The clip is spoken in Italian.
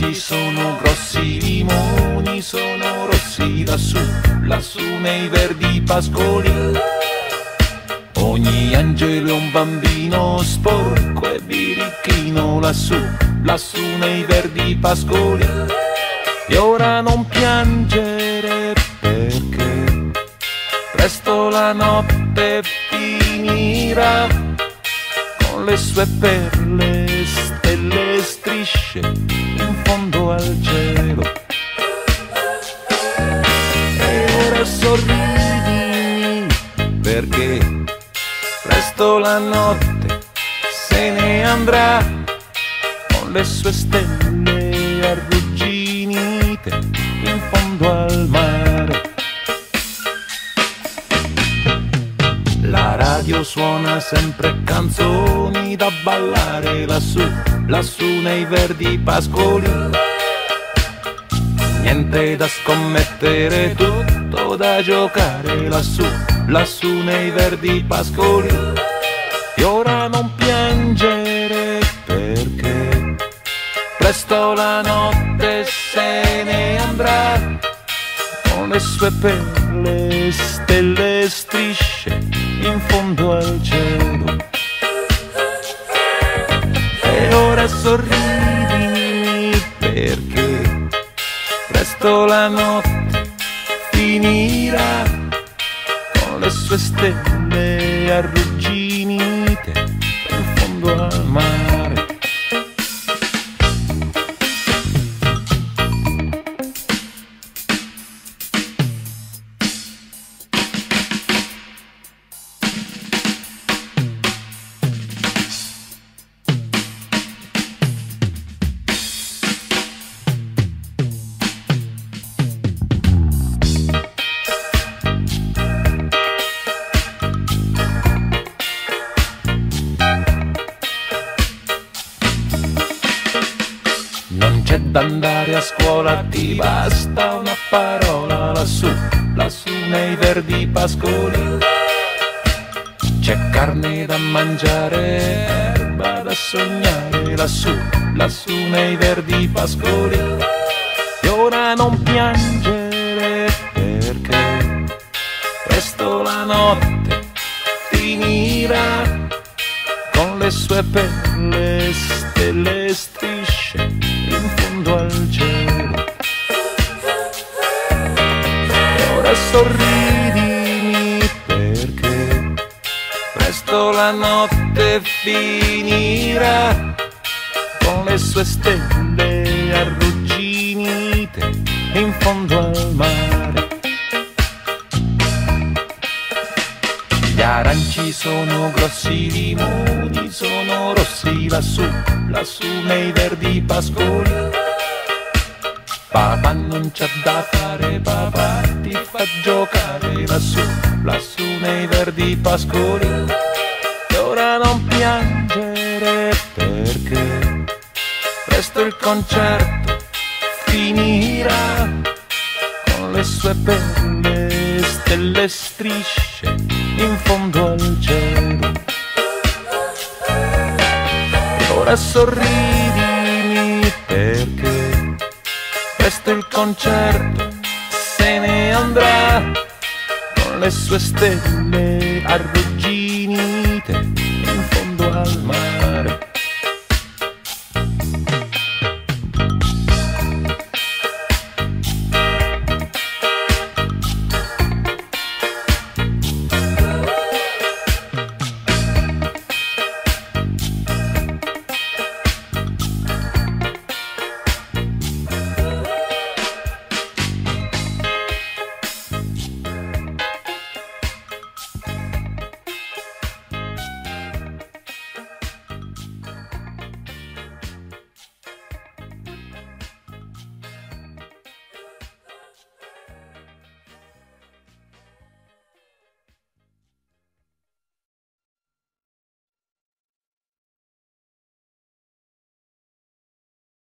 aranci sono grossi, i limoni sono rossi, lassù nei verdi pascoli. Ogni angelo è un bambino sporco e birichino, lassù nei verdi pascoli. E ora non piangere perché presto la notte finirà, con le sue perle, stelle, strisce in fondo al cielo. E ora sorridi perché presto la notte se ne andrà, con le sue stelle arrugginite in fondo al mare. La radio suona sempre canzoni da ballare, lassù nei verdi pascoli. Niente da scommettere, tutto da giocare, lassù nei verdi pascoli. E ora non piangere perché presto la notte se ne andrà, con le sue perle, stelle, strisce in fondo al cielo. E ora sorridi perché presto la notte finirà, con le sue stelle arrugginite in fondo al mare. Non c'è da andare a scuola, ti basta una parola, lassù nei verdi pascoli. C'è carne da mangiare, erba da sognare, lassù nei verdi pascoli. E ora non piangere perché presto la notte finirà, con le sue perle, stelle, strisce in fondo al cielo. E ora sorridi perché presto la notte finirà, con le sue stelle arrugginite in fondo al mare. Gli aranci sono grossi, i limoni sono rossi, lassù nei verdi pascoli. Papà non c'ha da fare, papà ti fa giocare, lassù nei verdi pascoli. E ora non piangere perché presto il concerto finirà, con le sue perle, stelle, strisce in fondo al cielo. E ora sorridi perché presto il concerto se ne andrà, con le sue stelle arrugginite